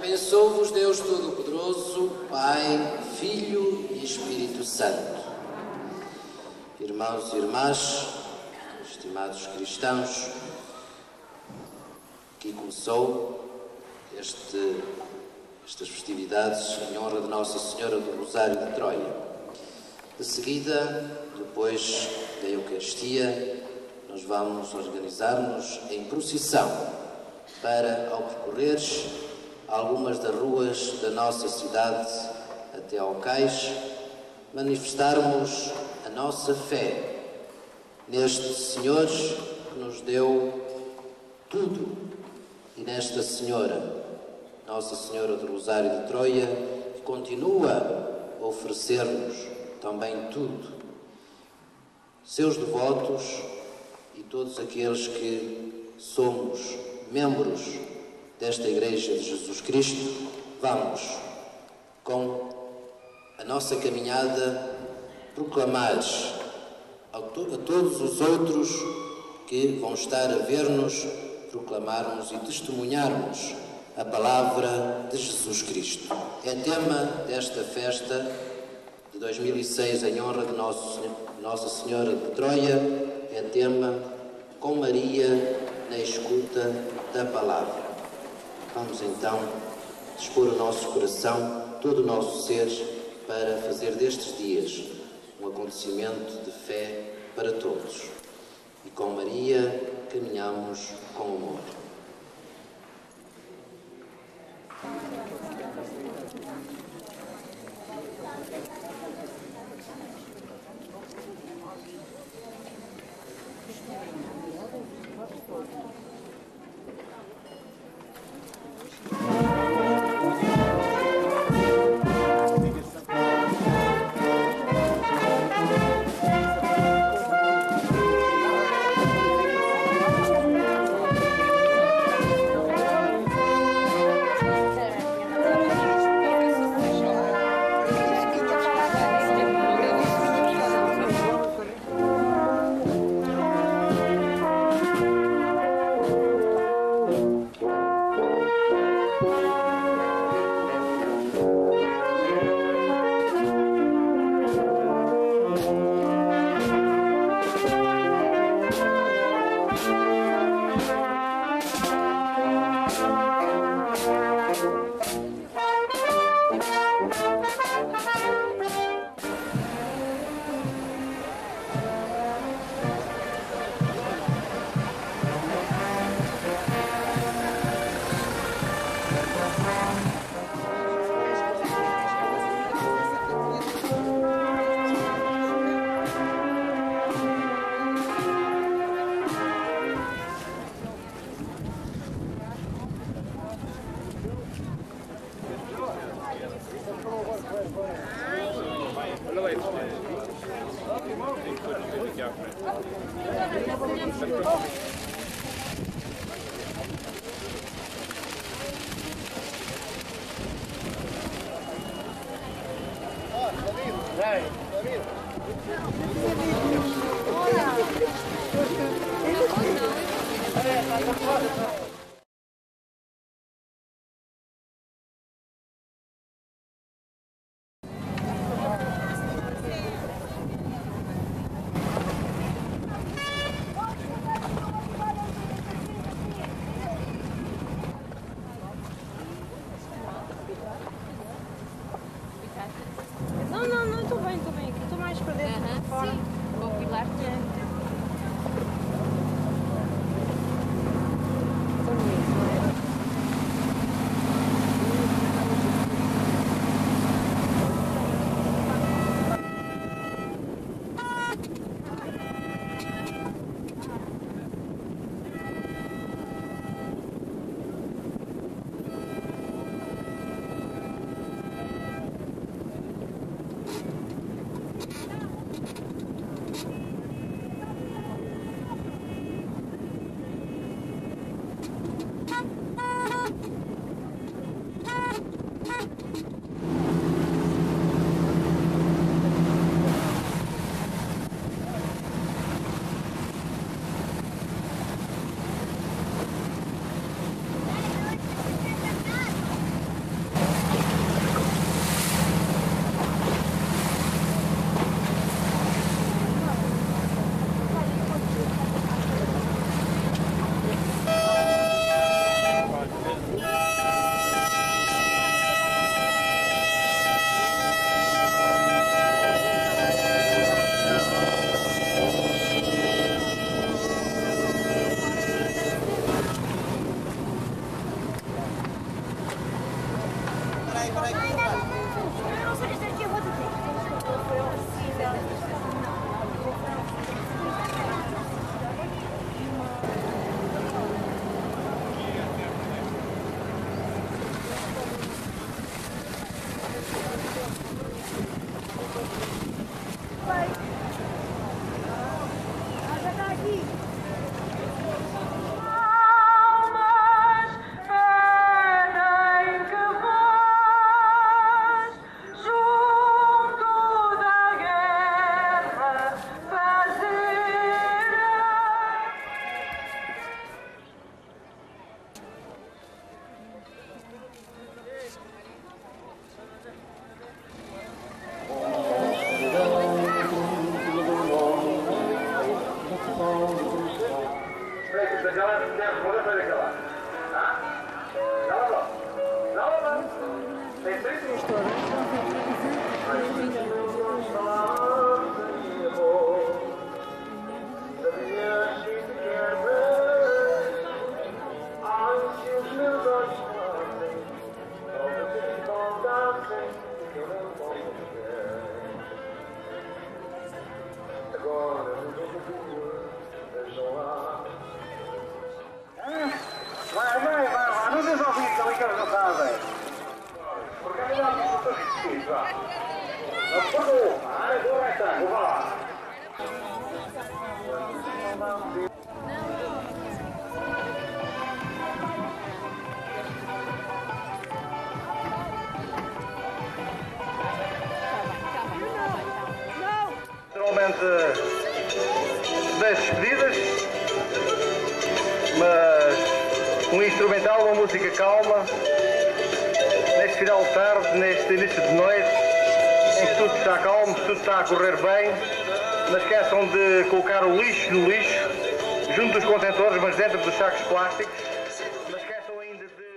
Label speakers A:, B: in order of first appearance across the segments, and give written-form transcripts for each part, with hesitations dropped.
A: Abençoe-vos Deus Todo-Poderoso, Pai, Filho e Espírito Santo. Irmãos e irmãs, estimados cristãos, aqui começou estas festividades em honra de Nossa Senhora do Rosário de Troia. De seguida, depois da Eucaristia, nós vamos organizar-nos em procissão para, ao percorreres algumas das ruas da nossa cidade até ao cais, manifestarmos a nossa fé neste Senhor que nos deu tudo e nesta Senhora, Nossa Senhora do Rosário de Troia, que continua a oferecer-nos também tudo. Seus devotos e todos aqueles que somos membros desta Igreja de Jesus Cristo, vamos, com a nossa caminhada, proclamar a todos os outros que vão estar a ver-nos, proclamarmos e testemunharmos a palavra de Jesus Cristo. É tema desta festa de 2006 em honra de Nossa Senhora de Troia, é tema com Maria na escuta da palavra. Vamos então dispor o nosso coração, todo o nosso ser, para fazer destes dias um acontecimento de fé para todos. E com Maria caminhamos com amor.
B: Não, estou bem. Estou mais para dentro do que fora.
C: Sim, vou pilar-te.
D: Naturalmente das despedidas, mas um instrumental, uma música calma, neste final de tarde, neste início de noite, em que tudo está calmo, tudo está a correr bem. Não esqueçam de colocar o lixo no lixo, junto dos contentores, mas dentro dos sacos plásticos. Não esqueçam ainda de...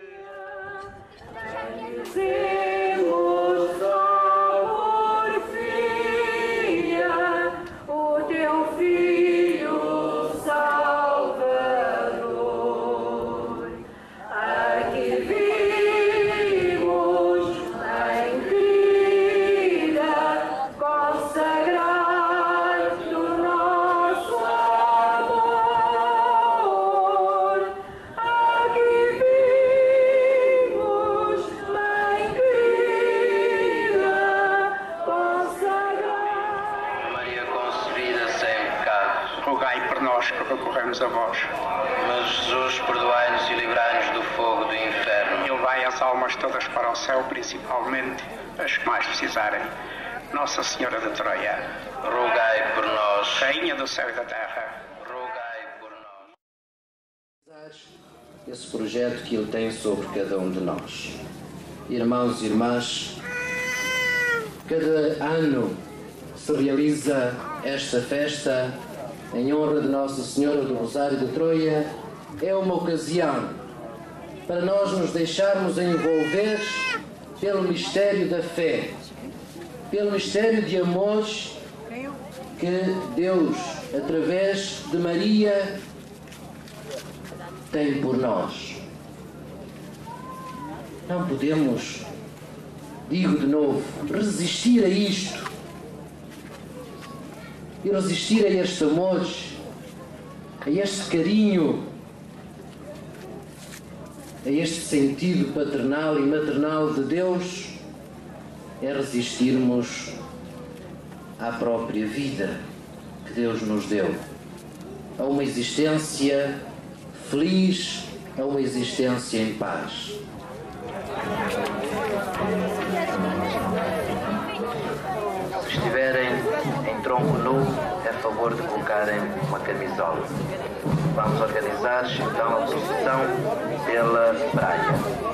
E: Rogai por nós que recorremos a vós.
A: Mas Jesus, perdoai-nos e livrai-nos do fogo do inferno.
E: E levai as almas todas para o céu, principalmente as que mais precisarem. Nossa Senhora de Troia,
A: Rogai por nós.
E: Rainha do céu e da terra,
A: Rogai por nós. Esse projeto que Ele tem sobre cada um de nós. Irmãos e irmãs, cada ano se realiza esta festa em honra de Nossa Senhora do Rosário de Troia. É uma ocasião para nós nos deixarmos envolver pelo mistério da fé, pelo mistério de amor que Deus, através de Maria, tem por nós. Não podemos, digo de novo, resistir a isto e resistir a este amor, a este carinho, a este sentido paternal e maternal de Deus, é resistirmos à própria vida que Deus nos deu, a uma existência feliz, a uma existência em paz. Se estiverem em tronco nu, é favor de colocarem uma camisola. Vamos organizar então a procissão pela praia.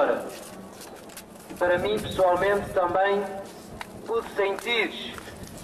F: Senhora. E para mim, pessoalmente, também pude sentir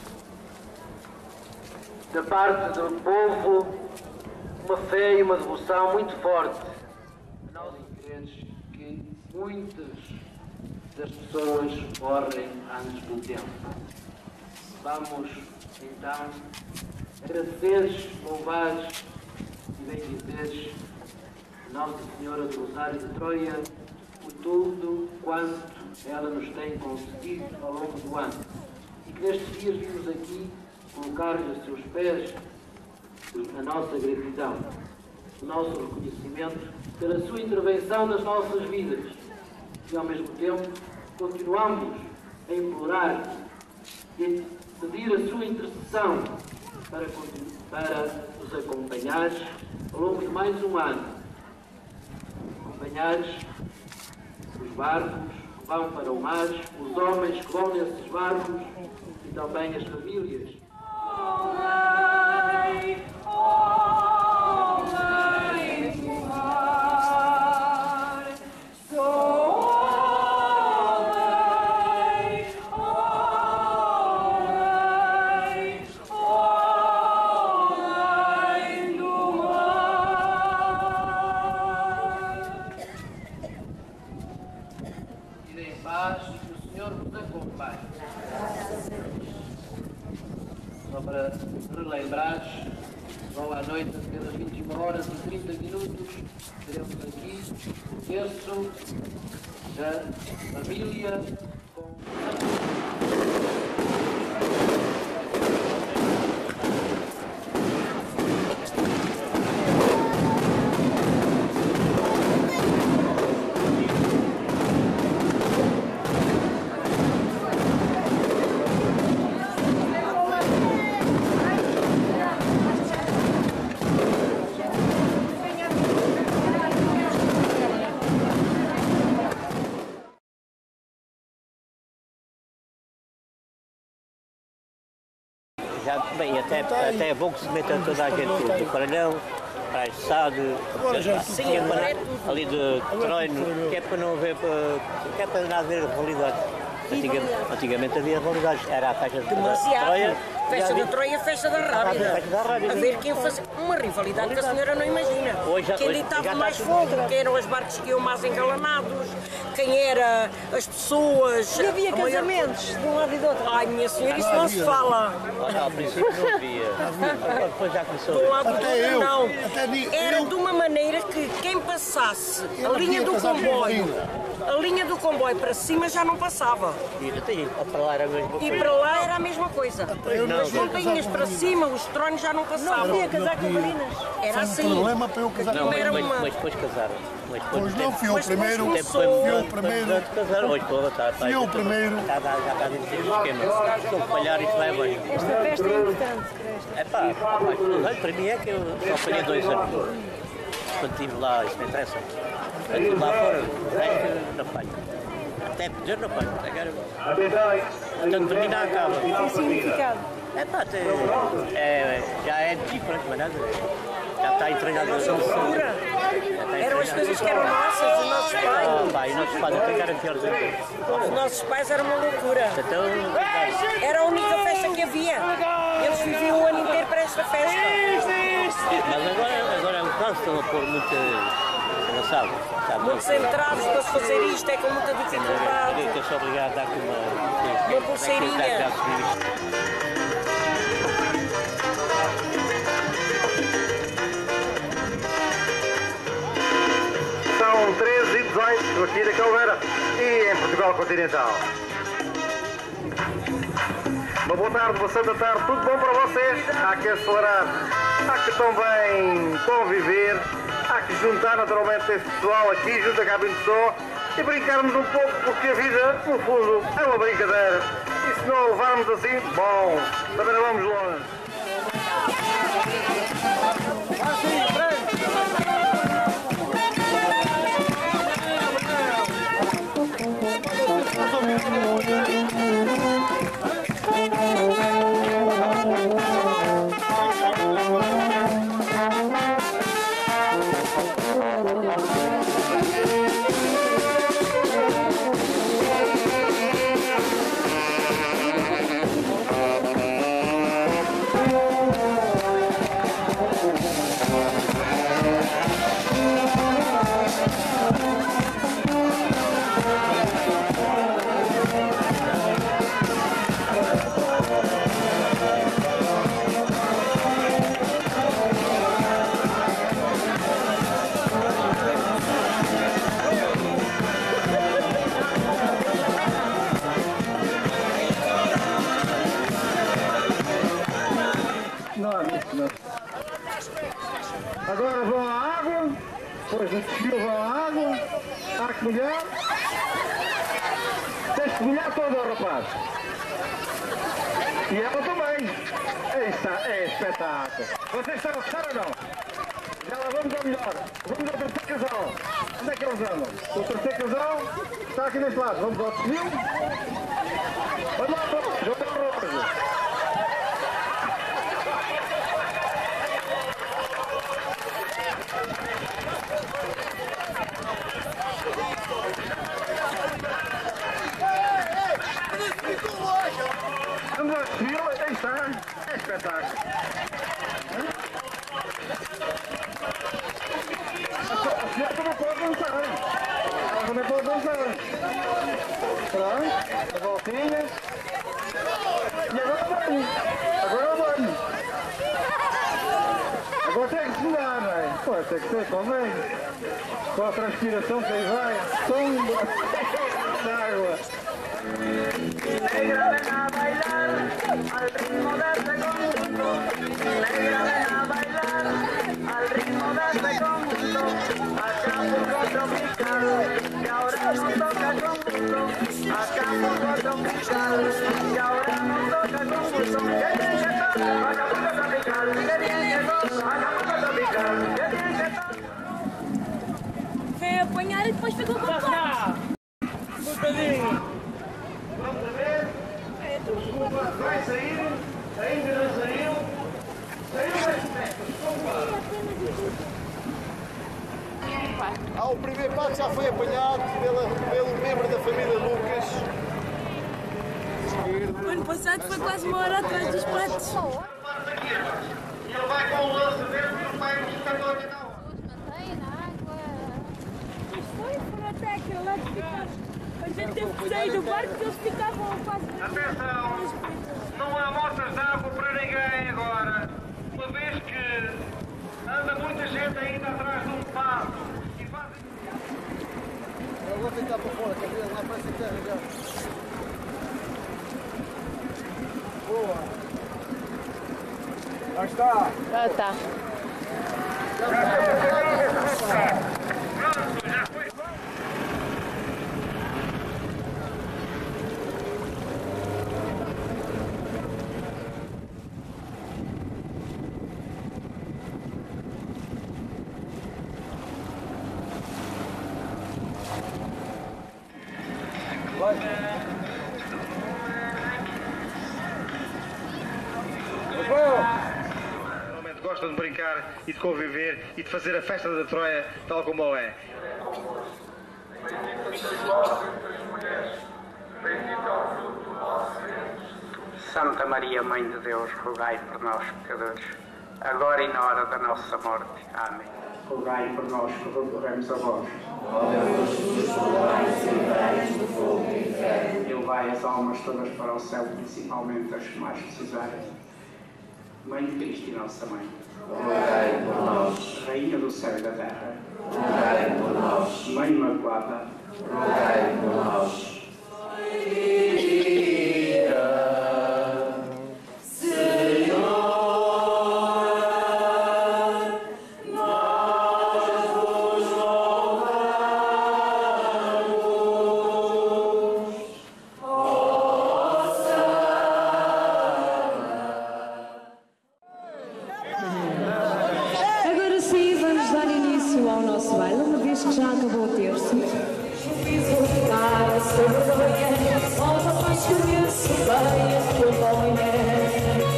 F: da parte do povo uma fé e uma devoção muito forte. Nós cremos que muitas das pessoas morrem antes do tempo. Vamos, então, agradecer, louvar e bendizer Nossa Senhora do Rosário de Troia por tudo quanto ela nos tem concedido ao longo do ano. E que nestes dias vimos aqui colocar-lhe aos seus pés a nossa gratidão, o nosso reconhecimento pela sua intervenção nas nossas vidas. E ao mesmo tempo continuamos a implorar e pedir a sua intercessão para nos acompanhar ao longo de mais um ano. Acompanhar os barcos que vão para o mar, os homens que vão nesses barcos e também as famílias. Só para relembrar, vão à noite, pelas 21 horas e 30 minutos, teremos aqui o terço da família com...
G: Bem, até é bom que se meta toda a gente do Paranhão, para a Sado, ali de Troino, que é para não haver, que é para não haver rivalidade. Antigamente havia rivalidades, era a festa de Troia.
H: Festa da Troia, festa da Rábida. A ver quem fazia uma rivalidade que a senhora não imagina. Quem ditava mais fogo, quem eram os barcos que iam mais engalanados, quem era as pessoas.
B: E havia casamentos de um lado e do outro.
H: Ai, minha senhora, isso não se fala.
G: Ao princípio não havia. Depois já começou.
H: De um lado e do outro não. Era de uma maneira que quem passasse a linha do comboio para cima já não passava.
G: E para lá era a mesma coisa.
H: E para lá era a mesma coisa. As montanhas para cima, os tronos já não passavam.
B: Não havia casar com balinas.
H: Era assim.
I: Problema para eu casar com
G: balinas. Mas depois casaram.
I: Pois não, fui eu o primeiro. Fui eu o primeiro. Fui eu o primeiro.
G: Já está dentro do esquema. Se não falhar, isso vai bem.
B: Esta festa é importante, creio.
G: É pá, para mim é que eu só falhei 2 anos. Quando estive lá, isso me interessa. Quando estive lá fora, o resto não falho. Até poder não falho. Quando terminar, acaba.
B: Tem significado.
G: É pá, já é diferente, mas nada. Já está entrenado.
H: Eram as coisas que eram nossas, os nossos pais.
G: E os nossos pais até eram piores ainda.
H: Os nossos pais eram uma loucura. Era a única festa que havia. Eles viviam o ano inteiro para esta festa.
G: Mas agora o caso estão a pôr muito engraçado.
H: Muito centrados para se fazer isto, é com muita dificuldade.
G: Eu sou obrigado a dar com
H: uma pulseirinha.
D: São 13h18 aqui da Caldeira e em Portugal Continental. Uma boa tarde, uma santa tarde, tudo bom para vocês? Há que acelerar, há que também conviver, há que juntar naturalmente esse pessoal aqui junto a Cabine de Som e brincarmos um pouco, porque a vida, no fundo, é uma brincadeira. E se não a levarmos assim, bom, também não vamos longe. Agora vão à água, depois no desfile vão à água, há que molhar. Tens que molhar todo, rapaz. E ela também. É espetáculo. Vocês estão a gostar ou não? Já lá vamos ao melhor. Vamos ao terceiro casal. Onde é que eles andam? O terceiro casal está aqui deste lado. Vamos ao desfile. Vamos lá, vamos ao Rosa. Vamos ao desfile. Aí está. É espetáculo. Ela também pode dançar. Ela também pode dançar. Pronto, a voltinha. E agora banho. Agora banho. Agora tem que se dar, não é? Pô, tem que ser, convém. Com a transpiração que aí vai. Sombra. Da água.
J: Negra ven a bailar al ritmo de este conjunto. Negra ven a bailar al ritmo de este conjunto. Acapulco tropical, que ahora nos toca conjunto. Acapulco tropical, que ahora nos toca conjunto. Que bien que está, Acapulco tropical. Que bien que está, Acapulco tropical. Que bien que está.
C: Vem apanhar e depois fica com o
D: Um bocadinho. Vamos a ver. Desculpa, vai sair. Ainda não saiu. Saiu as peças.
I: O primeiro pato já foi apanhado pelo membro da família Lucas.
C: O ano passado foi quase uma hora atrás dos patos.
D: E ele vai com o lance dentro e o pai busca a olha na hora.
C: Mas foram até aquele lado de ficar. A gente teve que sair do barco porque eles ficavam quase.
D: Atenção! Não há motas de água para ninguém agora. Uma vez que anda muita gente ainda atrás de um pato. E fazem...
I: Eu vou tentar para fora, quer ver? Lá parece terra já. Boa!
D: Lá está!
B: Ah, tá.
D: Pronto, já foi. Normalmente gostam de brincar e de conviver e de fazer a festa da Troia tal como é.
E: Santa Maria, Mãe de Deus, rogai por nós, pecadores, agora e na hora da nossa morte. Amém. Rogai por nós que recorremos a vós. E levai as almas todas para o céu, principalmente as que mais precisarem. Mãe de Cristo e Nossa Mãe,
F: rogai por nós.
E: Rainha do céu e da terra,
F: Rogai por nós.
E: Mãe Imaculada,
F: Rogai por nós.
K: Agora sim, vamos dar início ao nosso baile, uma vez que já acabou o terço. Fiz voltar a ser vergonha, só rapaz conheço bem a tua boina.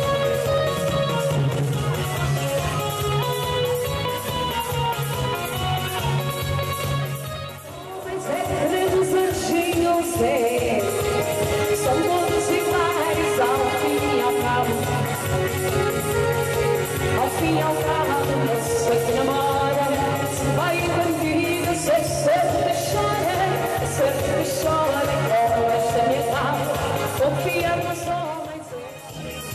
K: Segredos anjinhos são todos iguais ao fim e ao cabo. Ao fim e ao cabo, não sei que namora, se vai bandida, sei sempre chora, com esta minha calma, confia nos homens.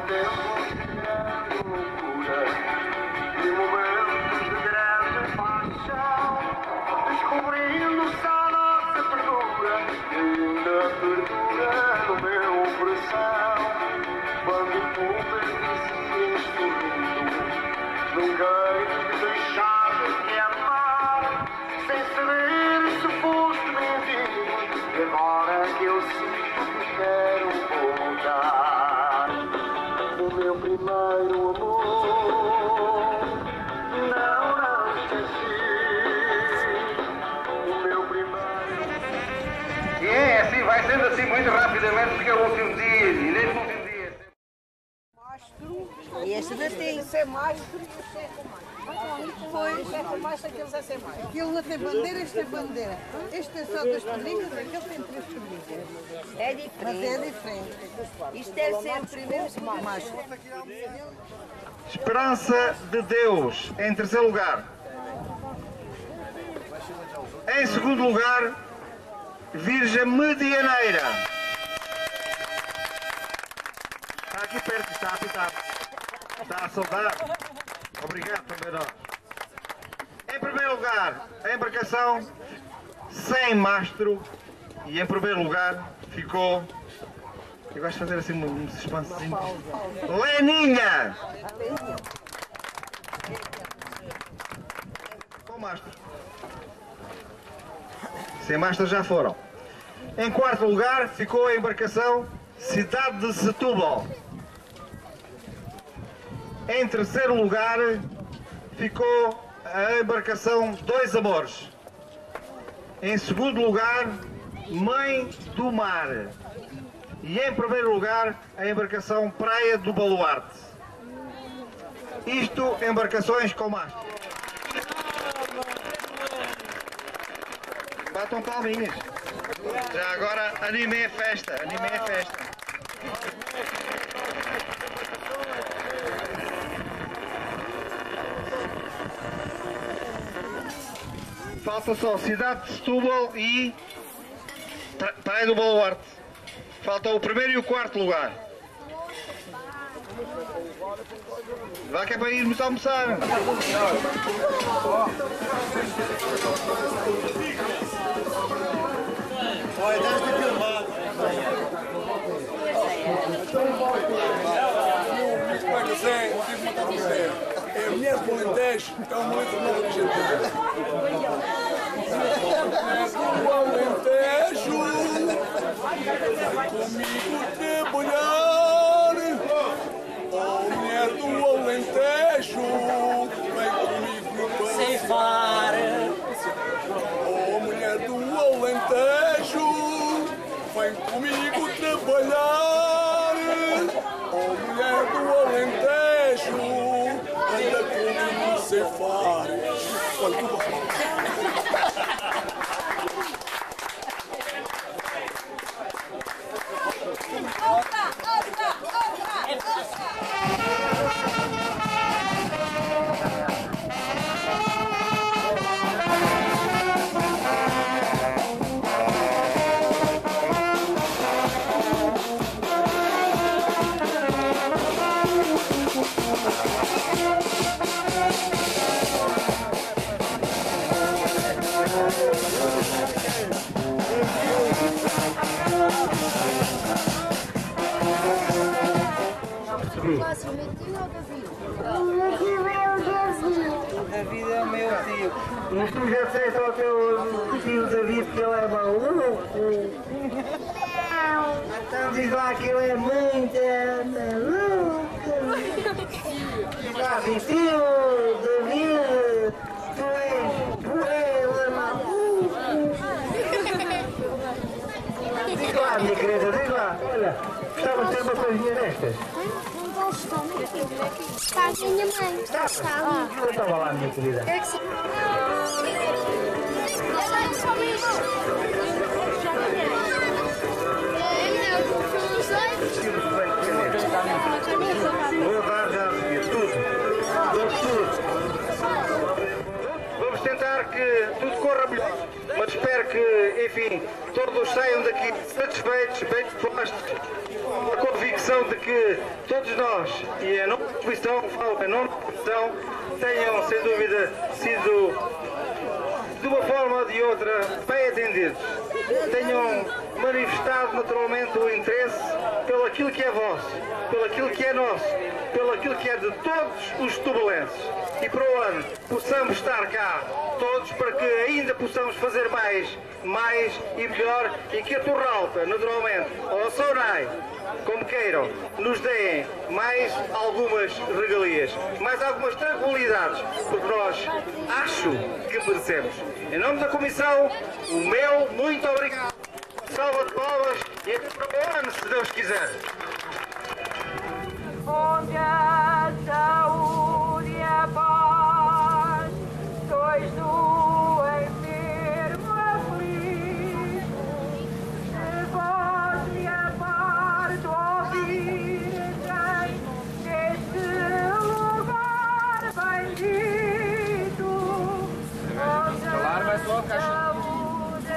D: Vai sendo assim muito rapidamente porque é o último dia e neste último dia.
B: E este ainda tem ser mastro e o ser com mais. Pois, é com mais, aqueles a ser mais. Aquele não tem bandeira, este tem bandeira. Este tem só 2 pedrinhas, aquele tem 3 pedrinhas. É diferente. Mas é diferente. Isto deve ser o primeiro mastro.
D: Esperança de Deus, em terceiro lugar. Em segundo lugar, Virgem Medianeira. Está aqui perto, está a apitar. Está a saudar. Obrigado também nós. Em primeiro lugar, a embarcação sem mastro. E em primeiro lugar ficou... Eu gosto de fazer assim um suspensezinho. Leninha! Com mastro. Sem mastro já foram. Em quarto lugar ficou a embarcação Cidade de Setúbal. Em terceiro lugar ficou a embarcação Dois Amores. Em segundo lugar, Mãe do Mar. E em primeiro lugar, a embarcação Praia do Baluarte. Isto, embarcações com mastro. Batam palminhas. Já agora animem a festa, animem a festa. Falta só Cidade de Setúbal e Praia do Baluarte. Falta o primeiro e o quarto lugar. Vá que é para irmos almoçar.
I: Olha, desta filmada. Como é que Zé, eu tive uma coisa Zé. É a mulher do Alentejo, é um muito novo que a gente tem. O Alentejo, comigo trabalhar. Oh, mulher do Alentejo, vem comigo ceifar. Oh, mulher do Alentejo, vem comigo trabalhar. Oh, mulher do Alentejo, anda comigo ceifar. Olha, tu vai.
B: David é o meu tio.
D: Mas tu já disseste ao teu tio David que ele é maluco? Então diz lá que ele é muito maluco. Diz lá, tio David, tu és maluco. Diz lá, minha querida, diz lá. Olha, gostava de ter uma coisinha destas.
L: Está a minha mãe. Está.
D: Eu estava lá, minha querida.
L: É que sim.
D: Vou dar já tudo. Vamos tentar que tudo corra melhor. Mas espero que, enfim, todos saiam daqui satisfeitos, bem dispostos, a convicção intenção de que todos nós, e a nossa comissão, falo a nossa comissão, tenham, sem dúvida, sido de uma forma ou de outra bem atendidos. Tenham manifestado naturalmente o interesse pelo aquilo que é vosso, pelo aquilo que é nosso, pelo aquilo que é de todos os tubulenses. E para o ano possamos estar cá todos para que ainda possamos fazer mais e melhor, e que a Torralta, naturalmente, ou a Sonai, como queiram, nos deem mais algumas regalias, mais algumas tranquilidades, porque nós acho que merecemos. Em nome da Comissão, o meu muito obrigado. Salva de palmas e até para o ano, se Deus quiser.
J: Onde a saúde e a paz, sois do enfermo aflito, de vós me aparto ao virgem, neste lugar bendito, onde a saúde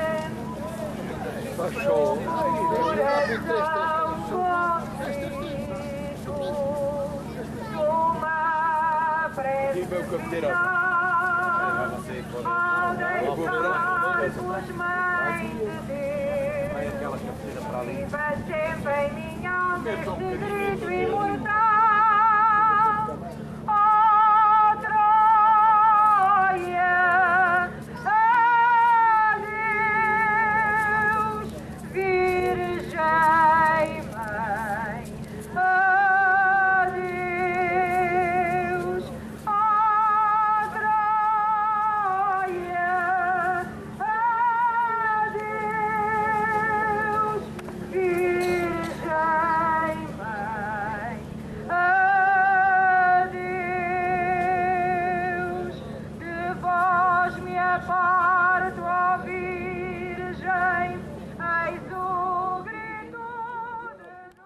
J: viva sempre em minha alma este grito imortal. Ó Troia, adeus, Virgem Mãe, adeus, ó Troia, adeus, Virgem Mãe, adeus, de vós me aparto, ó Virgem, eis o grito de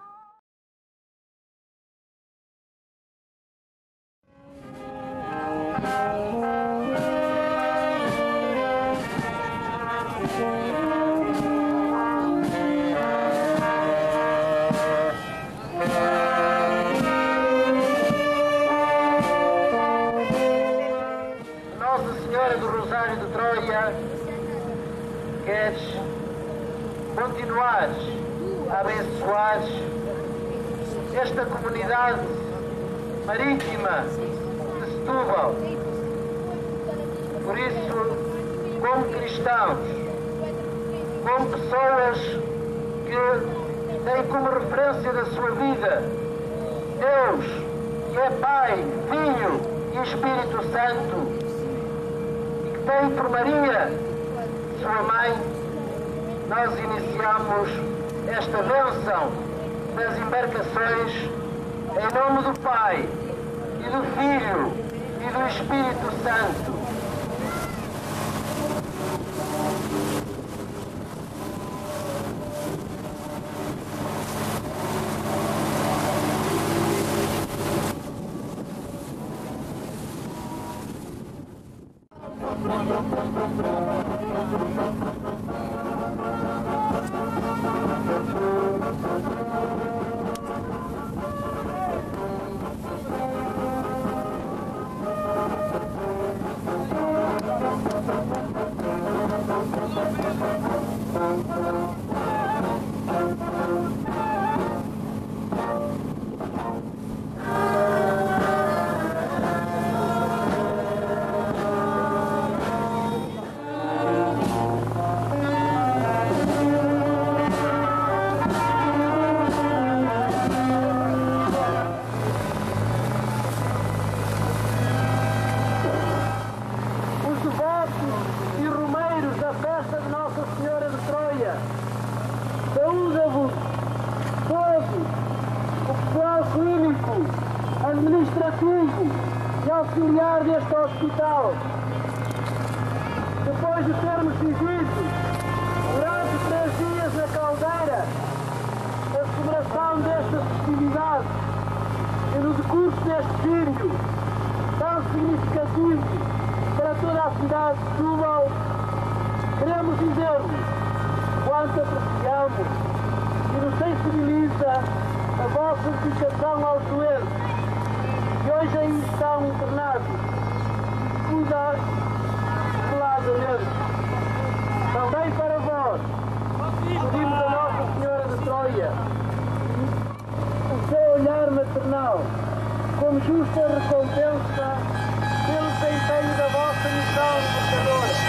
F: Nossa Senhora do Rosário de Troia, queres continuar a abençoar esta comunidade marítima de Setúbal. Por isso, como cristãos, como pessoas que têm como referência da sua vida Deus, que é Pai, Filho e Espírito Santo, tem por Maria, sua mãe, nós iniciamos esta bênção das embarcações em nome do Pai, e do Filho, e do Espírito Santo. Saúde-vos todos, o pessoal clínico, administrativo e auxiliar deste hospital. Depois de termos vivido durante 3 dias na caldeira a celebração destas festividades e no decurso deste vídeo tão significativo para toda a cidade de Setúbal, queremos dizer-vos quanto apreciamos e nos sensibiliza a vossa dedicação aos doentes que hoje aí estão internados. Cuidar zeladamente. Também para vós, pedimos a Nossa Senhora de Troia o seu olhar maternal como justa recompensa pelo desempenho da vossa missão libertadora.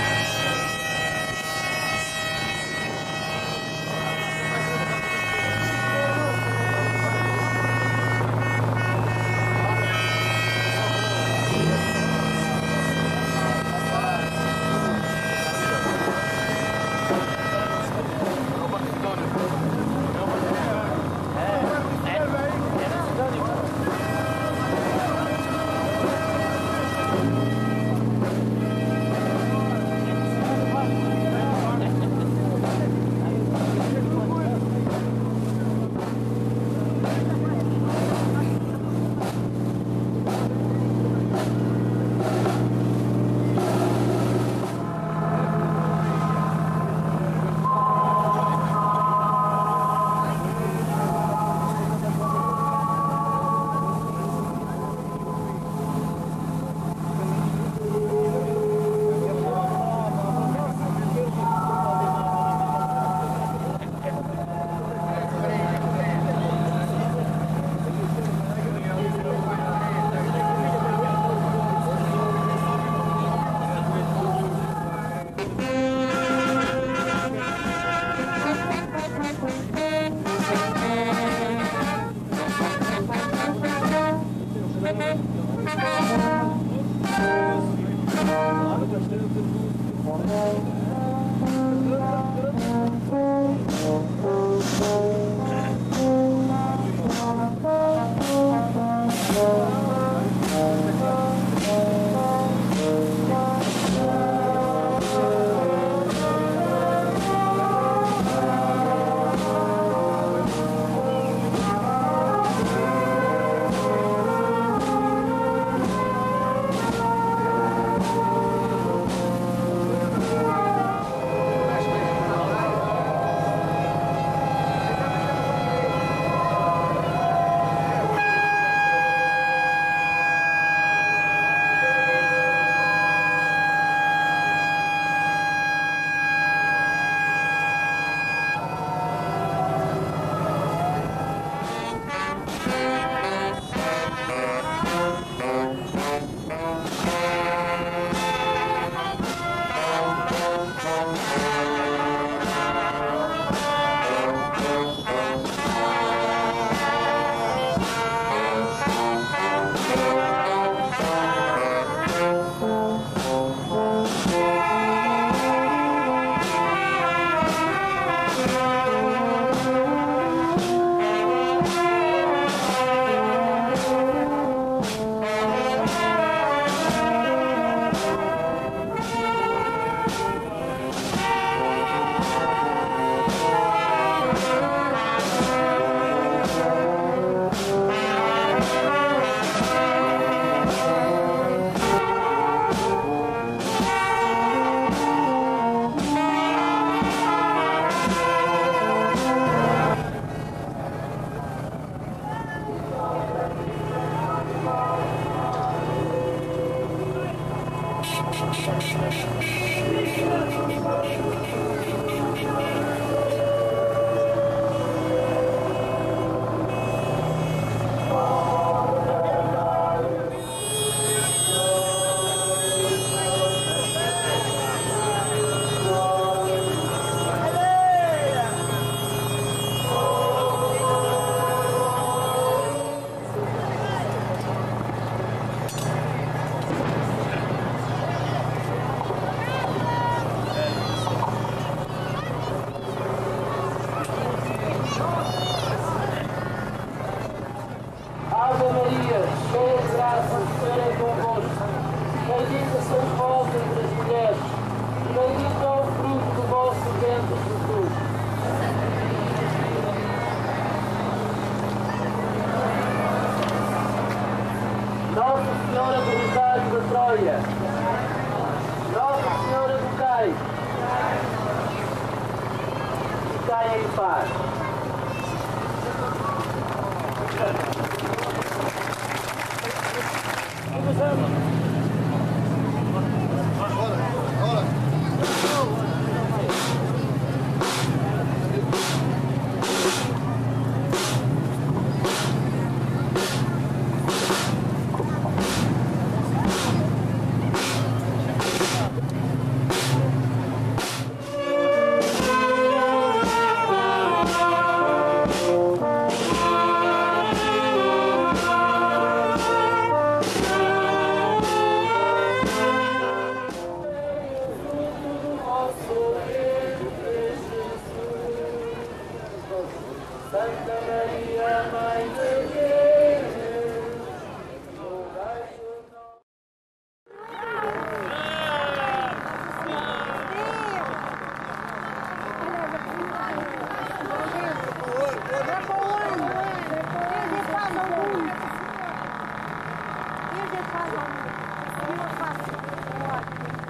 C: ter quase uma fácil.